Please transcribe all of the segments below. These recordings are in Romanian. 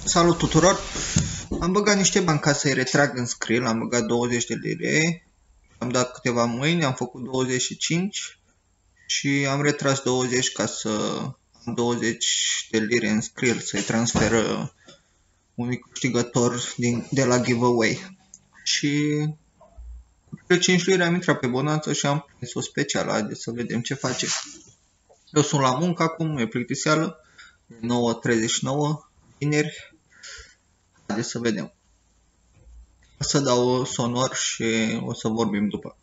Salut tuturor! Am băgat niște bani ca să-i retrag în Skrill, am băgat 20 de lire, am dat câteva mâini, am făcut 25 și am retras 20 ca să am 20 de lire în Skrill, să-i transferă unui câștigător de la giveaway. Și pe 5 lire am intrat pe bonanță și am prins o specială, haideți să vedem ce face. Eu sunt la muncă acum, e plictiseală, 9:39, vineri. Haideți să vedem. O să dau sonor și o să vorbim după.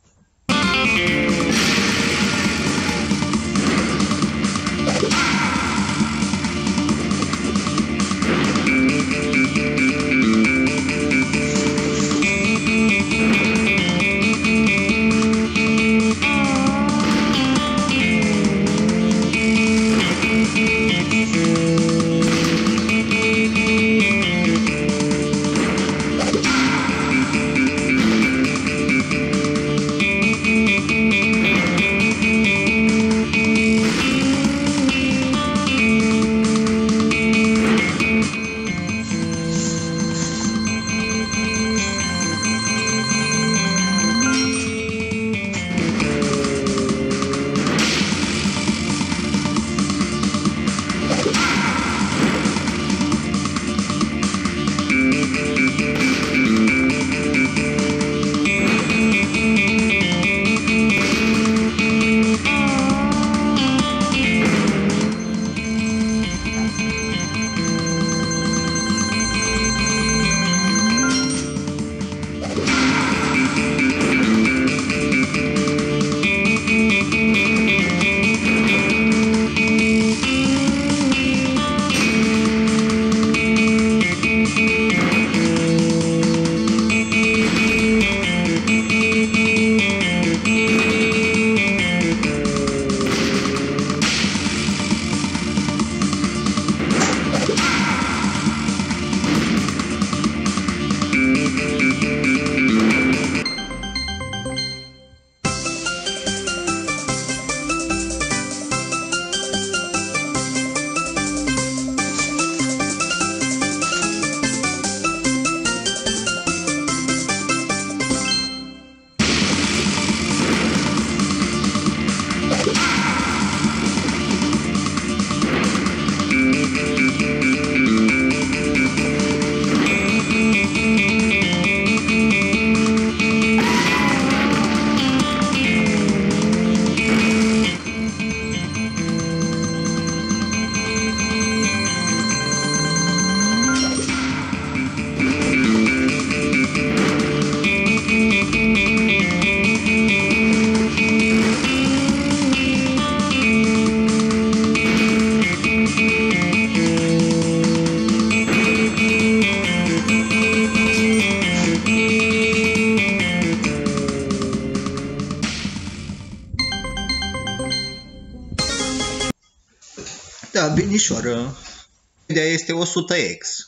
Da, binișoară. Ideea este 100x.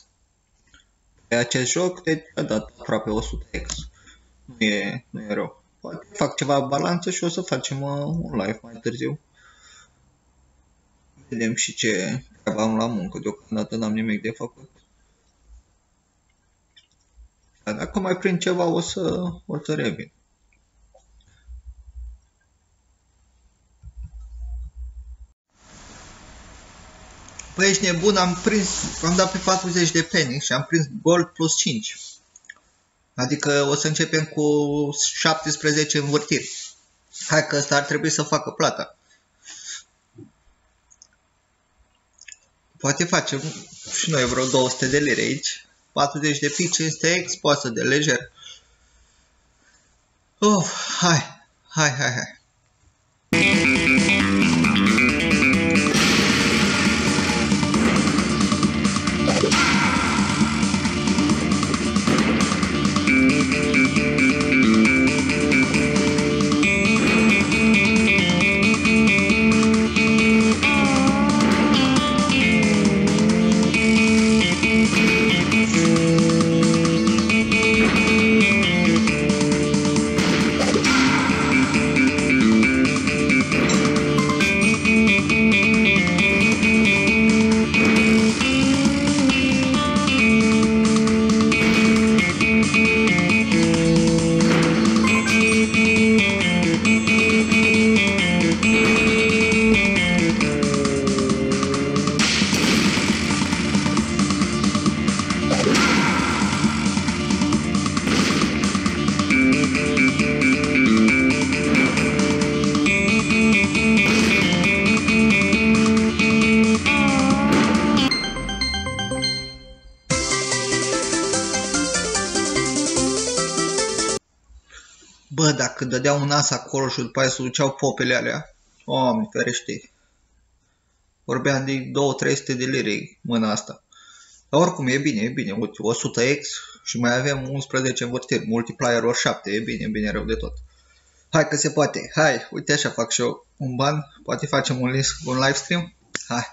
Pe acest joc, deci a dat aproape 100x. Nu e rău. Poate fac ceva balanță și o să facem un live mai târziu. Vedem și ce treabă am la muncă. Deocamdată n-am nimic de făcut. Dar dacă mai prind ceva, o să revin. Păi ești nebun, am dat pe 40 de penny și am prins gold plus 5. Adică o să începem cu 17 învârtiri. Hai că ăsta ar trebui să facă plata. Poate facem și noi vreo 200 de lire aici. 40 de pic, 500x, poate să de lejer. Hai. Bă, dacă dădeau un as acolo și după aia se duceau popele alea, Doamne ferește, vorbeam de 200-300 de lire mâna asta. Dar oricum e bine, uite, 100x și mai avem 11 învârtiri, multiplier ori 7, e bine rău de tot. Hai că se poate, hai, uite așa fac și eu un ban, poate facem un live stream? Hai!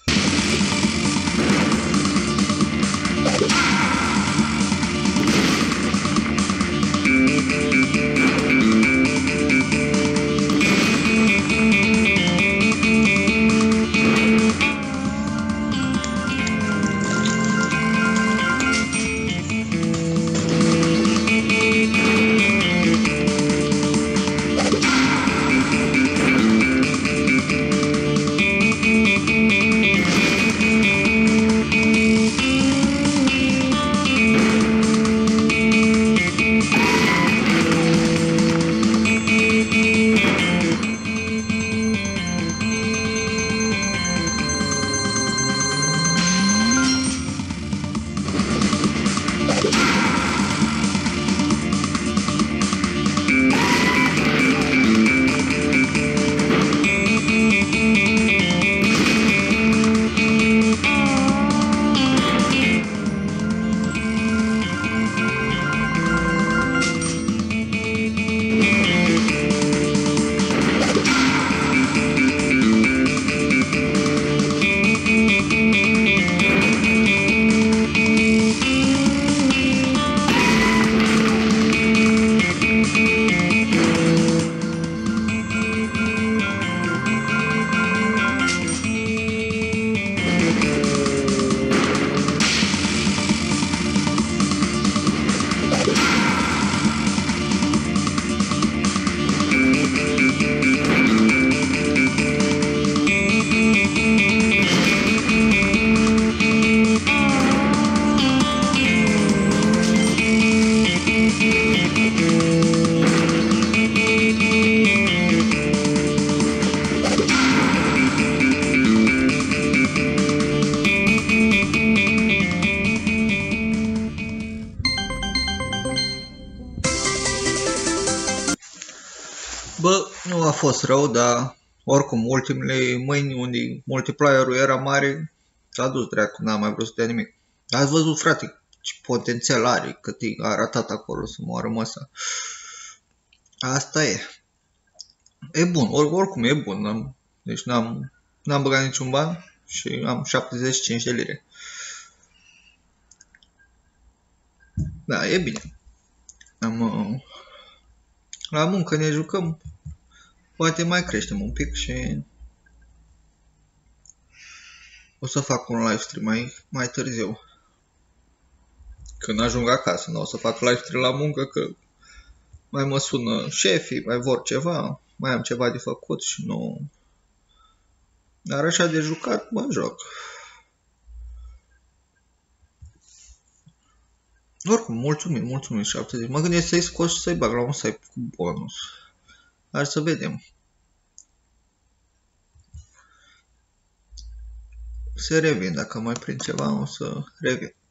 Bă, nu a fost rău, dar oricum ultimele mâini unde multiplayerul era mare, s-a dus dracu, n-am mai vrut să dea nimic. Ați văzut, frate, ce potențial are, cât a arătat acolo să moară măsa. Asta e. E bun, oricum e bun, deci n-am băgat niciun ban și am 75 de lire. Da, e bine. La muncă ne jucăm, poate mai creștem un pic și o să fac un live stream mai târziu. Când ajung acasă, nu o să fac live stream la muncă, că mai mă sună șefii, mai vor ceva, mai am ceva de făcut și nu... Dar așa de jucat, mă joc. Oricum, mulțumim, 70. Mă gândesc să-i scos și să-i bag la un site cu bonus. Hai să vedem. Se revin, dacă mai prind ceva, o să revin.